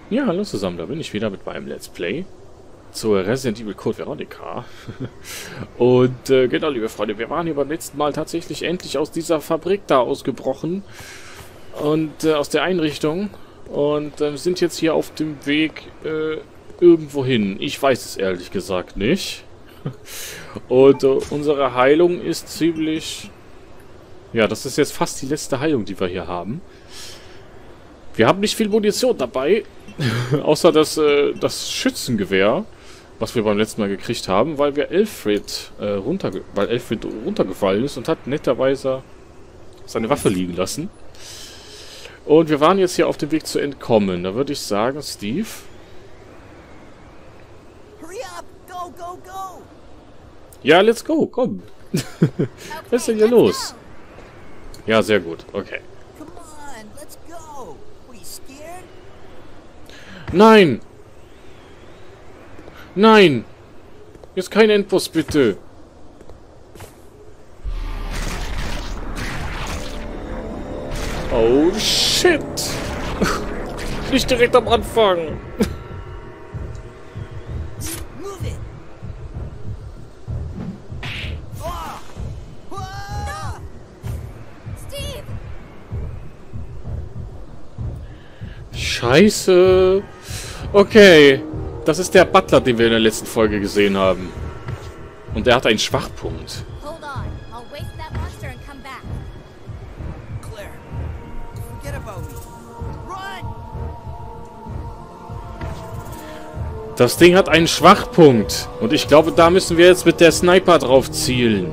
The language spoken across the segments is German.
Ja, hallo zusammen, da bin ich wieder mit meinem Let's Play zur Resident Evil Code Veronica. Und genau, liebe Freunde, wir waren hier beim letzten Mal tatsächlich endlich aus dieser Fabrik da ausgebrochen und aus der Einrichtung und sind jetzt hier auf dem Weg irgendwo hin. Ich weiß es ehrlich gesagt nicht. Und unsere Heilung ist ziemlich... Ja, das ist jetzt fast die letzte Heilung, die wir hier haben. Wir haben nicht viel Munition dabei, außer das Schützengewehr, was wir beim letzten Mal gekriegt haben, weil Alfred runtergefallen ist und hat netterweise seine Waffe liegen lassen. Und wir waren jetzt hier auf dem Weg zu entkommen. Da würde ich sagen, Steve... Hurry up! Go, go, go! Ja, let's go, komm. Was ist denn hier los? Ja, sehr gut, okay. Come on, let's go! What, are you scared? Nein! Nein! Jetzt kein Endboss, bitte! Oh, shit! Nicht direkt am Anfang! Move it! Ah! Ah! Steve! Scheiße! Okay, das ist der Butler, den wir in der letzten Folge gesehen haben. Und er hat einen Schwachpunkt. Hold on. I'll waste that monster and come back. Claire, forget about me. Run! Das Ding hat einen Schwachpunkt. Und ich glaube, da müssen wir jetzt mit der Sniper drauf zielen.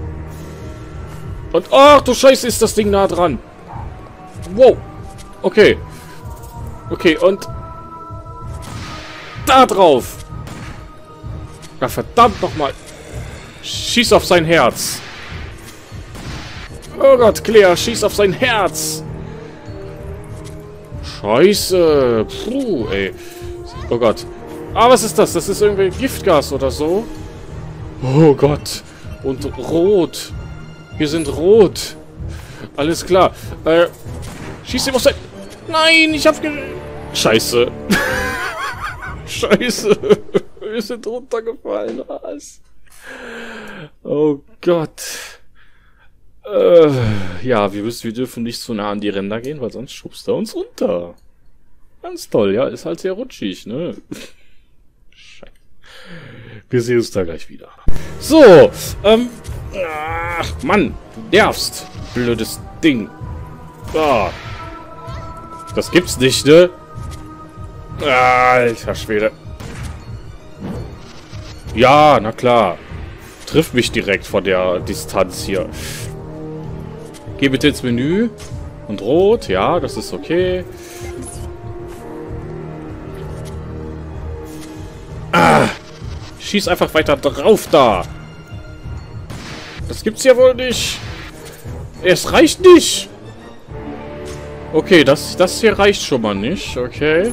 Und, ach du Scheiße, ist das Ding nah dran. Wow. Okay. Okay, und... Da drauf. Ja, verdammt nochmal. Schieß auf sein Herz. Oh Gott, Claire, schieß auf sein Herz. Scheiße. Puh, ey. Oh Gott. Ah, was ist das? Das ist irgendwie Giftgas oder so. Oh Gott. Und rot. Wir sind rot. Alles klar. Schieß ihm auf sein... Nein, ich hab Scheiße. Scheiße. Wir sind runtergefallen. Was? Oh Gott. Ja, wir dürfen nicht zu nah an die Ränder gehen, weil sonst schubst er uns runter. Ganz toll, ja. Ist halt sehr rutschig, ne? Scheiße. Wir sehen uns da gleich wieder. So, ach, Mann, du nervst. Blödes Ding. Ah. Das gibt's nicht, ne? Alter Schwede. Ja, na klar. Trifft mich direkt von der Distanz hier. Geh bitte ins Menü. Und rot, ja, das ist okay. Ah! Schieß einfach weiter drauf da. Das gibt's ja wohl nicht. Es reicht nicht. Okay, das hier reicht schon mal nicht. Okay.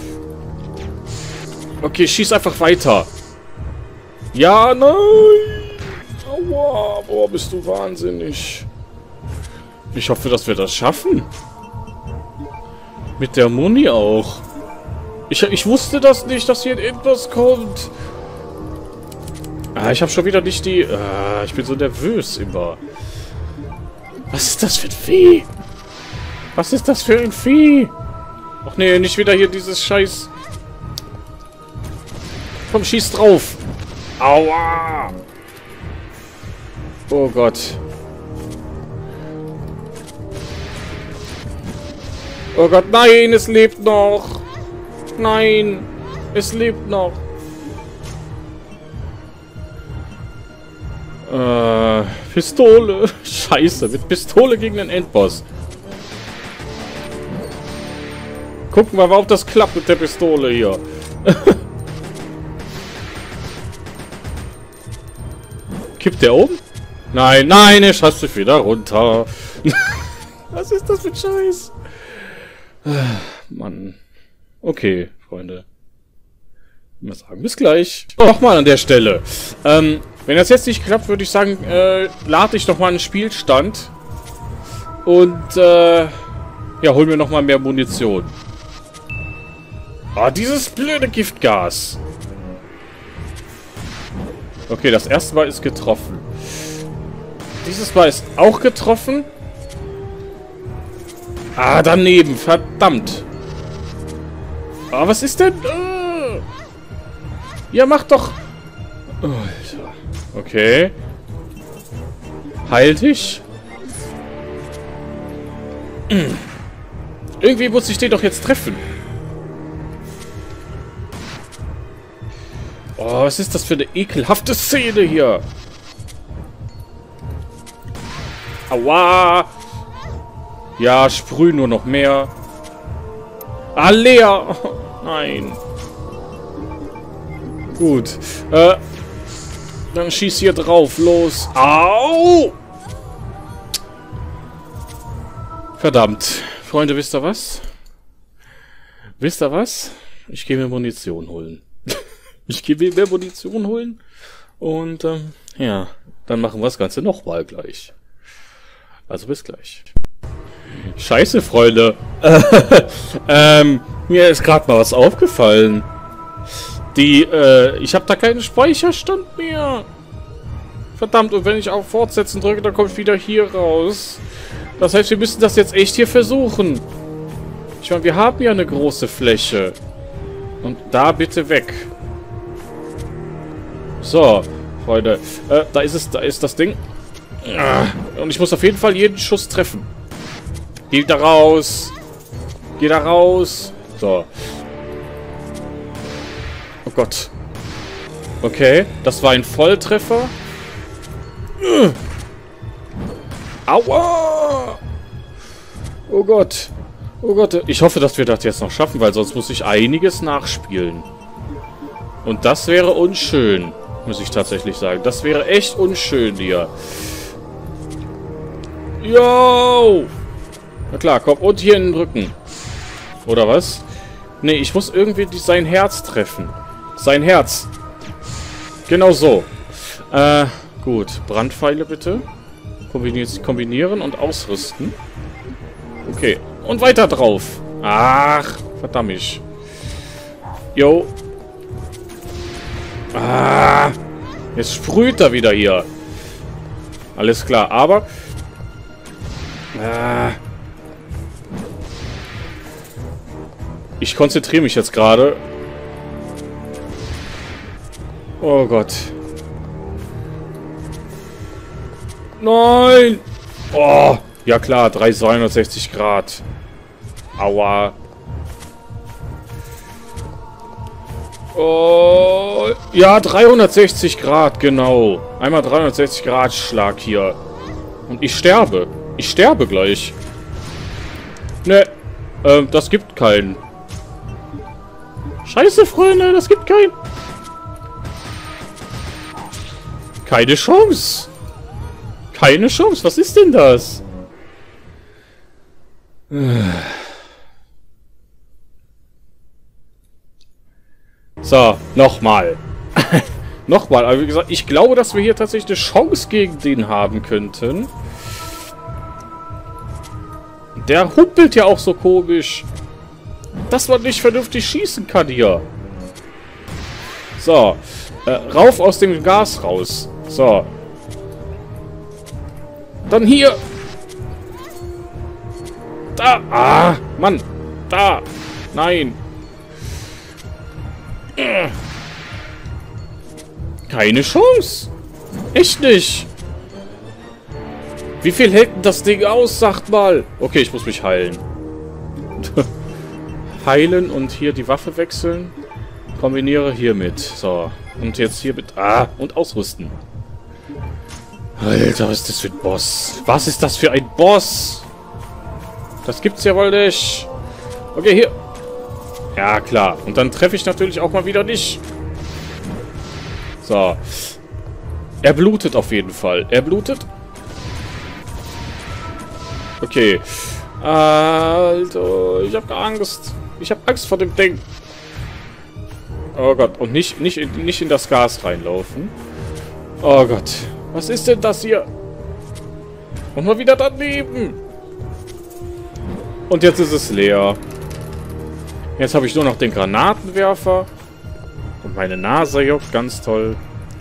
Okay, schieß einfach weiter. Ja, nein. Aua, boah, bist du wahnsinnig. Ich hoffe, dass wir das schaffen. Mit der Muni auch. Ich wusste das nicht, dass hier etwas kommt. Ah, ich habe schon wieder nicht die... ich bin so nervös immer. Was ist das für ein Vieh? Was ist das für ein Vieh? Ach nee, nicht wieder hier dieses Scheiß... Komm, schieß drauf. Aua. Oh Gott. Oh Gott, nein, es lebt noch. Nein, es lebt noch. Pistole. Scheiße, mit Pistole gegen den Endboss. Gucken wir mal, ob das klappt mit der Pistole hier. Kippt der um? Nein, nein, er schafft sich wieder runter. Was ist das für ein Scheiß? Mann. Okay, Freunde. Ich muss sagen, bis gleich. Nochmal an der Stelle. Wenn das jetzt nicht klappt, würde ich sagen, lade ich nochmal einen Spielstand. Und, ja, hol mir nochmal mehr Munition. Oh, dieses blöde Giftgas. Okay, das erste Mal ist getroffen. Dieses Mal ist auch getroffen. Ah, daneben. Verdammt. Ah, was ist denn? Ja, mach doch. Alter. Okay. Heil dich. Irgendwie muss ich den doch jetzt treffen. Oh, was ist das für eine ekelhafte Szene hier? Aua! Ja, sprüh nur noch mehr. Ah, leer! Oh, nein. Gut. Dann schieß hier drauf. Los. Au! Verdammt. Freunde, wisst ihr was? Wisst ihr was? Ich gehe mir Munition holen. Ich gehe mir mehr Munition holen. Und, ja. Dann machen wir das Ganze nochmal gleich. Also bis gleich. Scheiße, Freunde. Mir ist gerade mal was aufgefallen. Ich habe da keinen Speicherstand mehr. Verdammt, und wenn ich auf Fortsetzen drücke, dann komme ich wieder hier raus. Das heißt, wir müssen das jetzt echt hier versuchen. Ich meine, wir haben ja eine große Fläche. Und da bitte weg. So, Freunde. Da ist das Ding. Und ich muss auf jeden Fall jeden Schuss treffen. Geh da raus. Geh da raus. So. Oh Gott. Okay, das war ein Volltreffer. Aua! Oh Gott. Oh Gott. Ich hoffe, dass wir das jetzt noch schaffen, weil sonst muss ich einiges nachspielen. Und das wäre unschön, muss ich tatsächlich sagen. Das wäre echt unschön hier. Yo! Na klar, komm. Und hier in den Rücken. Oder was? Nee, ich muss irgendwie sein Herz treffen. Sein Herz. Genau so. Gut. Brandpfeile bitte. Kombinieren und ausrüsten. Okay. Und weiter drauf. Ach, verdammt. Jo. Ah. Jetzt sprüht er wieder hier. Alles klar, aber... Ich konzentriere mich jetzt gerade. Oh Gott. Nein! Oh, ja klar, 360 Grad. Aua. Oh, ja, 360 Grad, genau. Einmal 360 Grad Schlag hier. Und ich sterbe. Ich sterbe gleich. Ne, das gibt keinen. Scheiße, Freunde, das gibt keinen. Keine Chance. Keine Chance. Was ist denn das? So, nochmal. Nochmal. Aber wie gesagt, ich glaube, dass wir hier tatsächlich eine Chance gegen den haben könnten. Der humpelt ja auch so komisch. Dass man nicht vernünftig schießen kann hier. So. Rauf aus dem Gas raus. So. Dann hier. Da. Ah, Mann. Da. Nein. Keine Chance. Echt nicht. Wie viel hält denn das Ding aus? Sagt mal. Okay, ich muss mich heilen. Heilen und hier die Waffe wechseln. Kombiniere hiermit. So. Und jetzt hier mit... Ah, und ausrüsten. Alter, was ist das für ein Boss? Was ist das für ein Boss? Das gibt's ja wohl nicht. Okay, hier. Ja, klar. Und dann treffe ich natürlich auch mal wieder nicht. So. Er blutet auf jeden Fall. Er blutet. Okay. Alter, ich habe Angst. Ich habe Angst vor dem Ding. Oh Gott. Und nicht in das Gas reinlaufen. Oh Gott. Was ist denn das hier? Und mal wieder daneben. Und jetzt ist es leer. Jetzt habe ich nur noch den Granatenwerfer. Und meine Nase juckt. Ganz toll.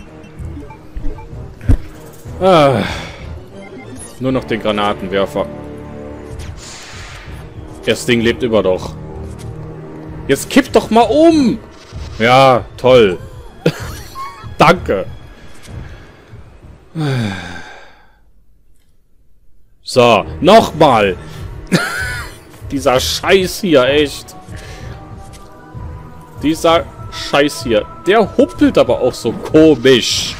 Ah. Nur noch den Granatenwerfer. Das Ding lebt immer doch. Jetzt kipp doch mal um! Ja, toll. Danke. So, nochmal. Dieser Scheiß hier, echt. Dieser Scheiß hier. Der humpelt aber auch so komisch.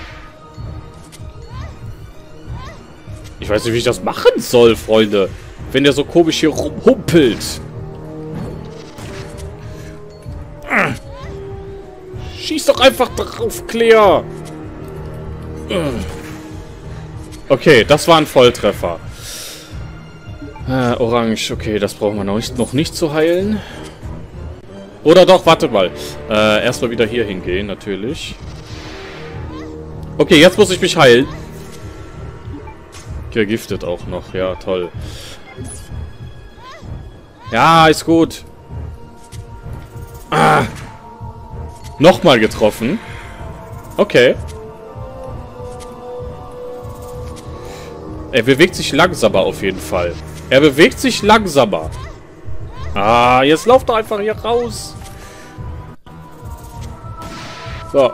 Ich weiß nicht, wie ich das machen soll, Freunde. Wenn der so komisch hier rumhumpelt. Schieß doch einfach drauf, Claire. Okay, das war ein Volltreffer. Orange, okay, das brauchen wir noch nicht zu heilen. Oder doch, warte mal. Erstmal wieder hier hingehen, natürlich. Okay, jetzt muss ich mich heilen. Vergiftet auch noch, ja, toll. Ja, ist gut. Ah. Nochmal getroffen. Okay. Er bewegt sich langsamer auf jeden Fall. Er bewegt sich langsamer. Ah, jetzt lauft er einfach hier raus. So.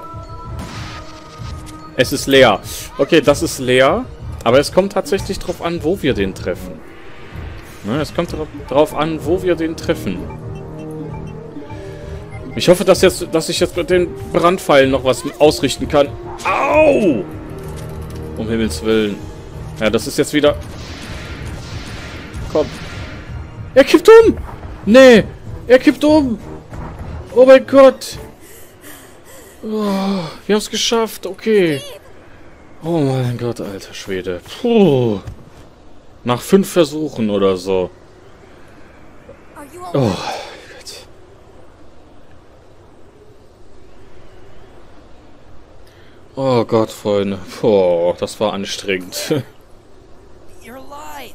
Es ist leer. Okay, das ist leer. Aber es kommt tatsächlich drauf an, wo wir den treffen. Ne, es kommt drauf an, wo wir den treffen. Ich hoffe, dass ich jetzt mit den Brandpfeilen noch was ausrichten kann. Au! Um Himmels Willen. Ja, das ist jetzt wieder... Komm. Er kippt um! Nee! Er kippt um! Oh mein Gott! Oh, wir haben es geschafft. Okay. Oh mein Gott, alter Schwede. Puh. Nach 5 Versuchen oder so. Oh. Oh Gott, Freunde. Boah, das war anstrengend. You're alive.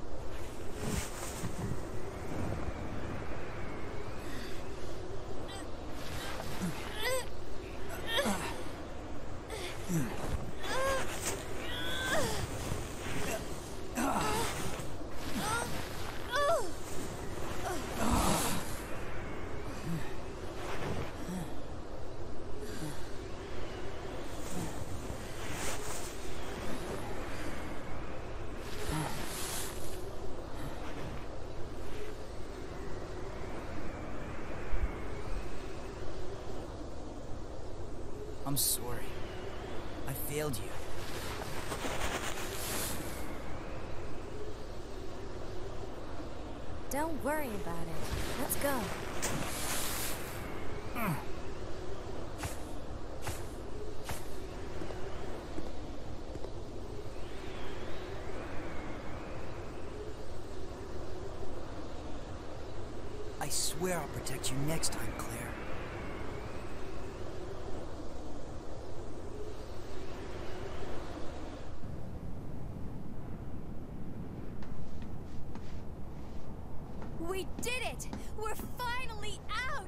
I'm sorry. I failed you. Don't worry about it. Let's go. I swear I'll protect you next time, Claire. We did it! We're finally out!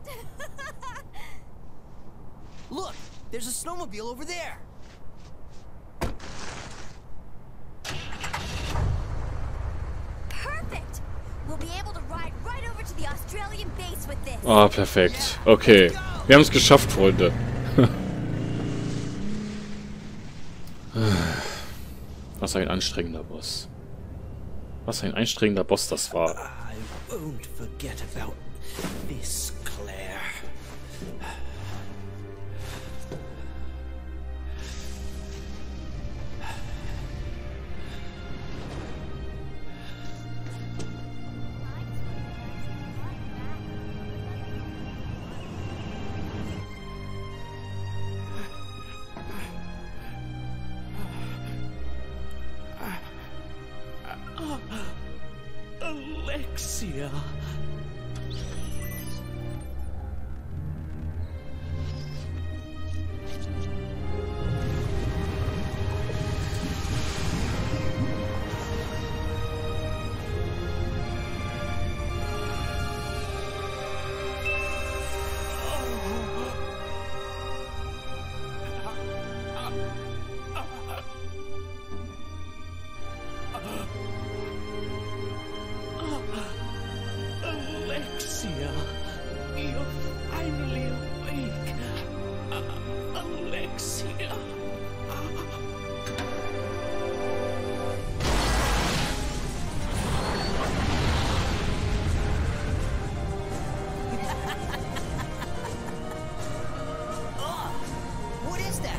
Look, there's a snowmobile over there. Perfect! We'll be able to ride right over to the Australian base with this. Ah, perfekt. Okay. Wir haben es geschafft, Freunde. Was ein anstrengender Boss. Was ein anstrengender Boss das war. I won't forget about this, Claire. Alexia. hier. What is that?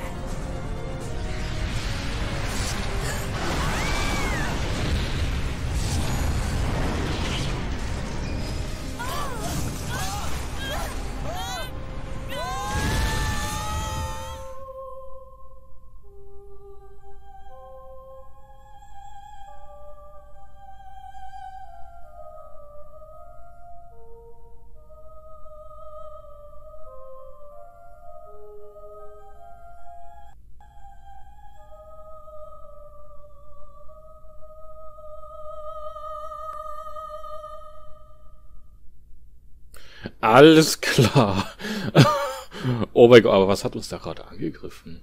Alles klar. Oh mein Gott, aber was hat uns da gerade angegriffen?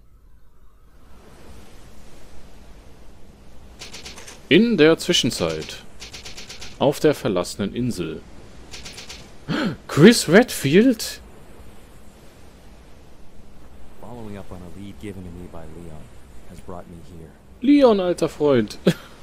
In der Zwischenzeit. Auf der verlassenen Insel. Chris Redfield? Following up on a lead given to me by Leon has brought me here. Leon, alter Freund.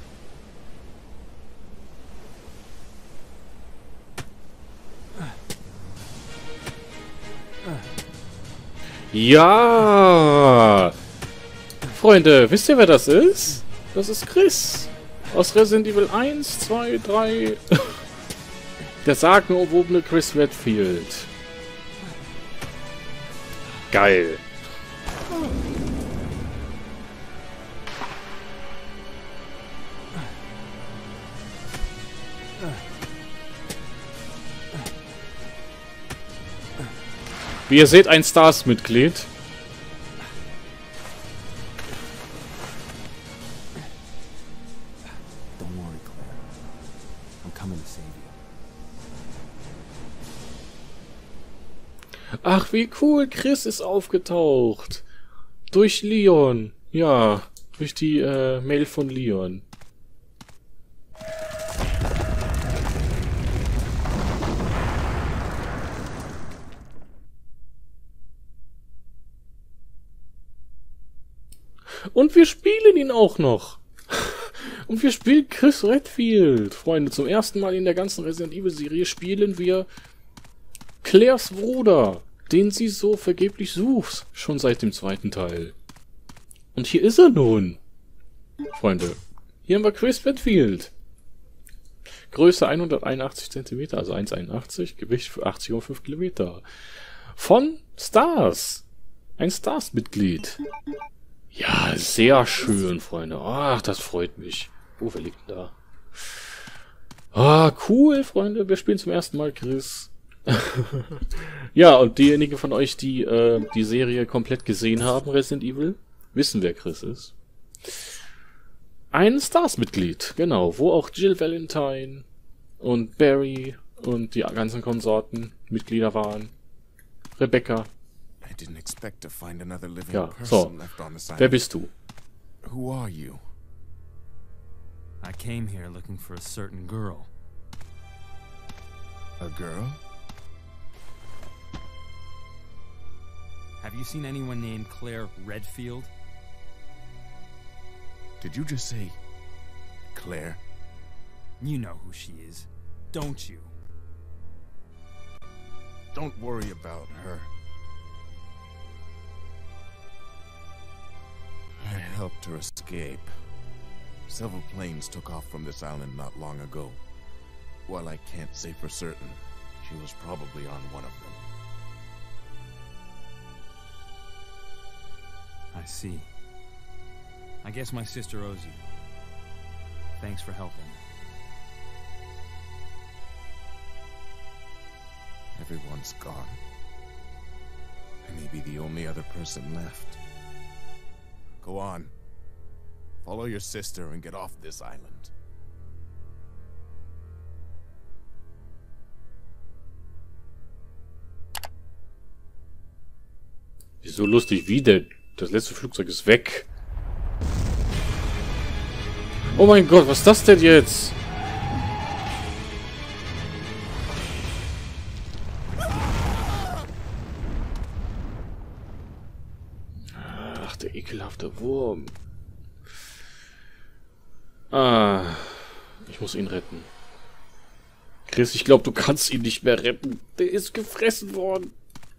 Ja! Freunde, wisst ihr, wer das ist? Das ist Chris. Aus Resident Evil 1, 2, 3. Der sagenumwobene Chris Redfield. Geil. Wie ihr seht, ein Stars-Mitglied. Don't worry, Claire. I'm coming to save you. Ach, wie cool. Chris ist aufgetaucht. Durch Leon. Ja, durch die Mail von Leon. Und wir spielen ihn auch noch. Und wir spielen Chris Redfield. Freunde, zum ersten Mal in der ganzen Resident Evil Serie spielen wir Claires Bruder, den sie so vergeblich sucht. Schon seit dem zweiten Teil. Und hier ist er nun. Freunde, hier haben wir Chris Redfield. Größe 181 cm, also 1,81. Gewicht für 80,5 Kilometer. Von Stars. Ein Stars-Mitglied. Ja, sehr schön, Freunde. Ach, das freut mich. Oh, wer liegt denn da? Ah, cool, Freunde. Wir spielen zum ersten Mal Chris. Ja, und diejenigen von euch, die die Serie komplett gesehen haben, Resident Evil, wissen, wer Chris ist. Ein Stars-Mitglied, genau. Wo auch Jill Valentine und Barry und die ganzen Konsorten Mitglieder waren. Rebecca. I didn't expect to find another living Ja, so. person left on this Wer island. bist du? Who are you? I came here looking for a certain girl. A girl? Have you seen anyone named Claire Redfield? Did you just say Claire? You know who she is, don't you? Don't worry about her. I helped her escape. Several planes took off from this island not long ago. While I can't say for certain, she was probably on one of them. I see. I guess my sister owes you. Thanks for helping. Everyone's gone. I may be the only other person left. Go on. Follow your sister and get off this island. Wieso lustig? Wie denn? Das letzte Flugzeug ist weg. Oh mein Gott, was ist das denn jetzt? Ach der ekelhafte Wurm. Ah, ich muss ihn retten. Chris, ich glaube, du kannst ihn nicht mehr retten. Der ist gefressen worden.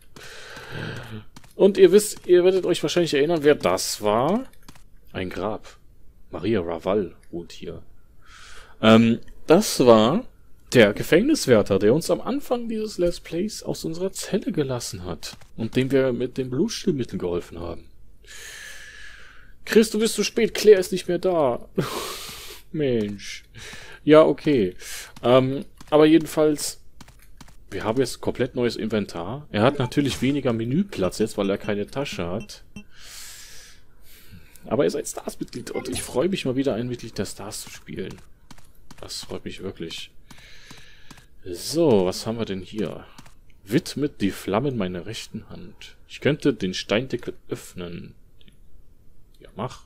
Und ihr werdet euch wahrscheinlich erinnern, wer das war. Ein Grab. Maria Raval wohnt hier. Das war der Gefängniswärter, der uns am Anfang dieses Let's Plays aus unserer Zelle gelassen hat. Und dem wir mit den Blutstillmitteln geholfen haben. Chris, du bist zu spät. Claire ist nicht mehr da. Mensch. Ja, okay. Aber jedenfalls, wir haben jetzt komplett neues Inventar. Er hat natürlich weniger Menüplatz jetzt, weil er keine Tasche hat. Aber er ist ein Stars-Mitglied und ich freue mich mal wieder, ein Mitglied der Stars zu spielen. Das freut mich wirklich. So, was haben wir denn hier? Widmet die Flammen meiner rechten Hand. Ich könnte den Steindeckel öffnen. Ja, mach.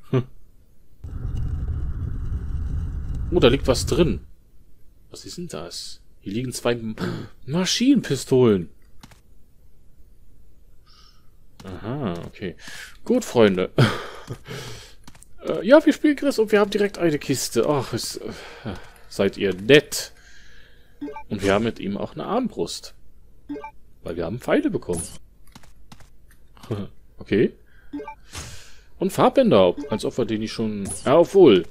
Oh, da liegt was drin. Was ist denn das? Hier liegen 2 Maschinenpistolen. Aha, okay. Gut, Freunde. Ja, wir spielen Chris und wir haben direkt eine Kiste. Ach, seid ihr nett. Und wir haben mit ihm auch eine Armbrust. Weil wir haben Pfeile bekommen. Okay. Und Farbbänder, als ob wir den nicht schon... Ja, obwohl.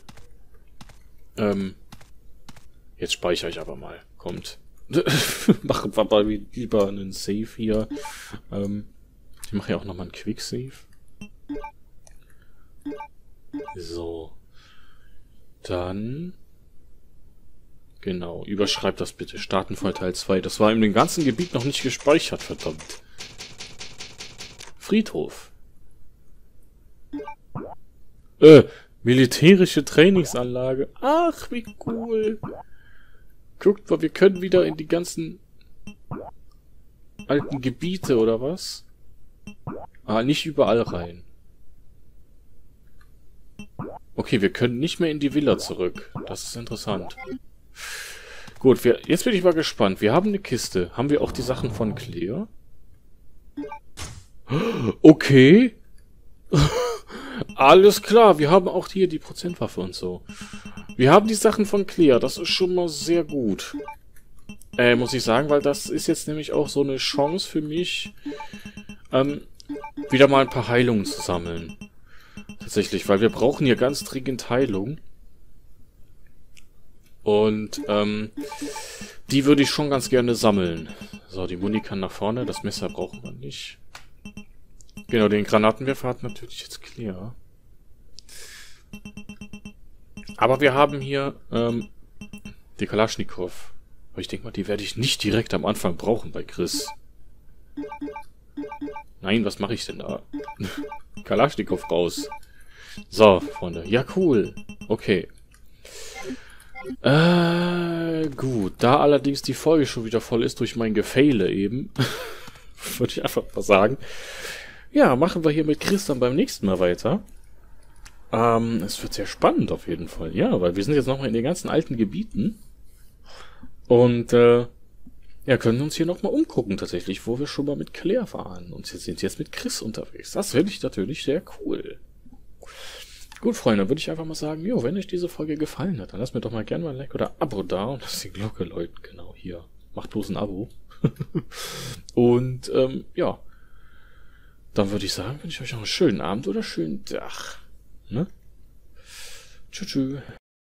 Jetzt speichere ich aber mal. Kommt. Machen wir mal lieber einen Save hier. Ich mache ja auch nochmal einen Quick-Save. So. Dann... Genau, überschreibt das bitte. Starten von Teil 2. Das war in dem ganzen Gebiet noch nicht gespeichert, verdammt. Friedhof. Militärische Trainingsanlage. Ach, wie cool. Guckt mal, wir können wieder in die ganzen alten Gebiete, oder was? Ah, nicht überall rein. Okay, wir können nicht mehr in die Villa zurück. Das ist interessant. Gut, jetzt bin ich mal gespannt. Wir haben eine Kiste. Haben wir auch die Sachen von Claire? Okay. Alles klar, wir haben auch hier die Prozentwaffe und so. Wir haben die Sachen von Claire. Das ist schon mal sehr gut. Muss ich sagen, weil das ist jetzt nämlich auch so eine Chance für mich, wieder mal ein paar Heilungen zu sammeln. Tatsächlich, weil wir brauchen hier ganz dringend Heilung. Und, die würde ich schon ganz gerne sammeln. So, die Muni kann nach vorne, das Messer brauchen wir nicht. Genau, den Granatenwerfer hat natürlich jetzt Claire. Aber wir haben hier, die Kalaschnikow. Aber ich denke mal, die werde ich nicht direkt am Anfang brauchen bei Chris. Nein, was mache ich denn da? Kalaschnikow raus. So, Freunde. Ja, cool. Okay. Gut. Da allerdings die Folge schon wieder voll ist durch mein Gefehle eben, würde ich einfach mal sagen. Ja, machen wir hier mit Chris dann beim nächsten Mal weiter. Es wird sehr spannend auf jeden Fall. Ja, weil wir sind jetzt nochmal in den ganzen alten Gebieten. Und, ja, können uns hier nochmal umgucken tatsächlich, wo wir schon mal mit Claire waren. Und wir sind jetzt mit Chris unterwegs. Das finde ich natürlich sehr cool. Gut, Freunde, dann würde ich einfach mal sagen, jo, wenn euch diese Folge gefallen hat, dann lasst mir doch mal gerne mal ein Like oder Abo da und lasst die Glocke läuten. Genau, hier. Macht bloß ein Abo. Und, ja. Dann würde ich sagen, wünsche ich euch noch einen schönen Abend oder schönen Tag. Ne? Tschüss.